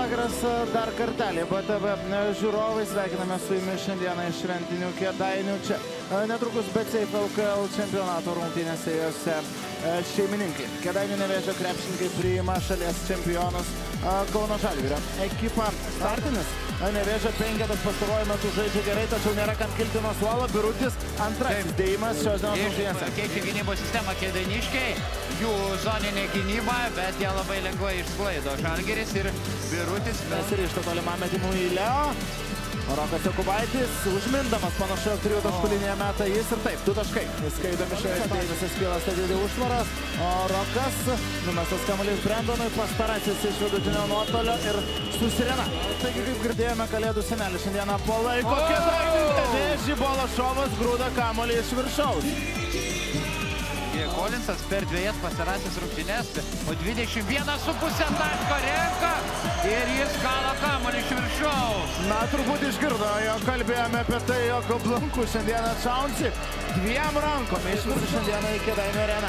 vakaras dar kartelį. BTV žiūrovai, sveikiname su jumis šiandieną iš Šventinių Kėdainių. Čia netrukus BCF LKL čempionato rungtynėse jose šeimininkai. Kėdainių Nevėžio krepšininkai priima šalies čempionus Kauno Žalgirio ekipą. Startinis Nevėžio penketas pastaruoju metu žaidžia gerai, tačiau nėra kam kilti nuo suolo. Birutis antrasis dėjimas šios dienos rungtynėse. Keičia gynybos sistemą kėdainiškiai, jų zoninė gynyba, bet jie labai lengvai išsklaido. Žalgiris ir Birutis nesirišta tolimam metimui į Leo. Rokas Jokubaitis užmindamas panašu, jog 3 taškų liniją meta jis ir taip, 2 taškai. Įskaidomi šioje Deivisas kyla statyti užtvaras, o Rokas numestas kamuolys Brendonui, pastarasis iš vidutinio nuotolio ir susirena. Taigi, kaip girdėjome, Kalėdų senelis šiandieną palaiko Kėdainių Nevėžį, Balašovas grūda kamuolį iš viršaus. Kolinsas per dviejas pastarąsias rungtynes, o 21,5 taško renka ir jis kala kamuolį iš viršaus. Na, turbūt išgirdo, jog kalbėjome apie tai, jog Blanku šiandieną Čaunsi 2 rankom išvirš šiandieną į Kėdainių areną.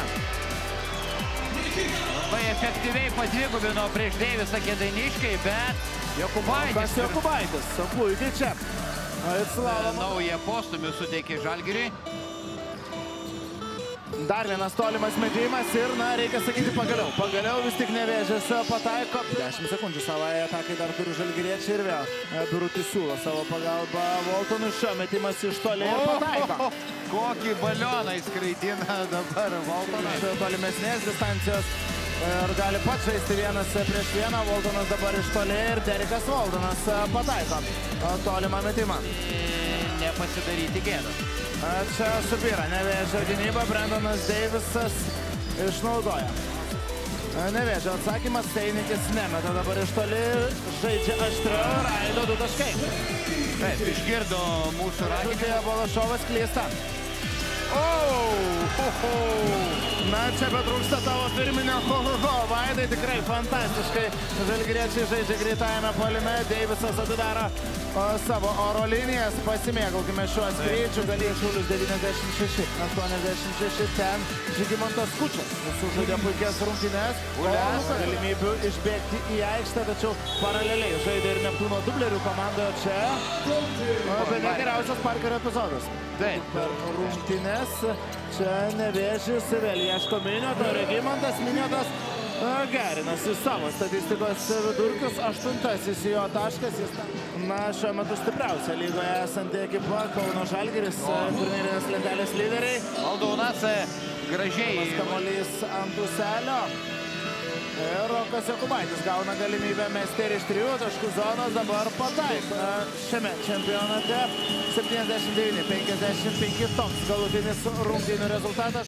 Labai efektyviai padvigubino prieš Deivisą kėdainiškai, bet Jokubaitis, puikiai čia. Naują postumį suteikė Žalgiriui. Dar vienas tolimas mėtymas ir, na, reikia sakyti pagaliau. Pagaliau vis tik Nevėžis pataiko. 10 sekundžių savai atakai dar turi žalgiriečiai ir vėl Birutis siūlo savo pagalbą Voltonui. Šio metimas iš toli ir pataiko. Kokį balioną įskraidina dabar Voltonas. Iš tolimesnės distancijos ir gali pats žaisti 1-prieš-1. Voltonas dabar iš toli ir Derikas Voltonas pataiko tolimą metimą. Nepasidaryti gėdą. Čia subyra Nevėžio gynyba, Brendonas Deivisas išnaudoja. Nevėžio atsakymas, Steinikis nemeta dabar iš toli, žaidžia aštriau, Raido 2 taškai. Taip, išgirdo mūsų raginį. Balašovas klysta. Na, čia betrūksta tavo firminio Vaidai, tikrai fantastiškai. Žalgiriečiai žaidžia greitajame puolime, Deivisas atidaro savo oro linijas. Pasimėgaukime šiuo skrydžiu, galėjo šulius 96-86, ten Žygimantas Kučas sužaidė puikias rungtynes. Galimybių išbėgti į aikštę, tačiau paraleliai žaidė ir Neptūno dublerių komandoje čia. Bene geriausias Parkerio epizodas. Taip. Per rungtynes čia Nevėžis vėl ieško Minioto, Regimantas Miniotas gerinasi savo statistikos vidurkius, 8-asis jo taškas. Na, šiuo metu stipriausia lygoje esanti ekipa Kauno Žalgiris, turnyrinės lentelės lyderiai. Aldūnas gražiai. Kamuolys ant ūselio. Ir Rokas Jokubaitis gauna galimybę mesti ir iš 3 taškų zonos, dabar pataiko. Šiame čempionate 79-55 toks galutinis rungtynių rezultatas.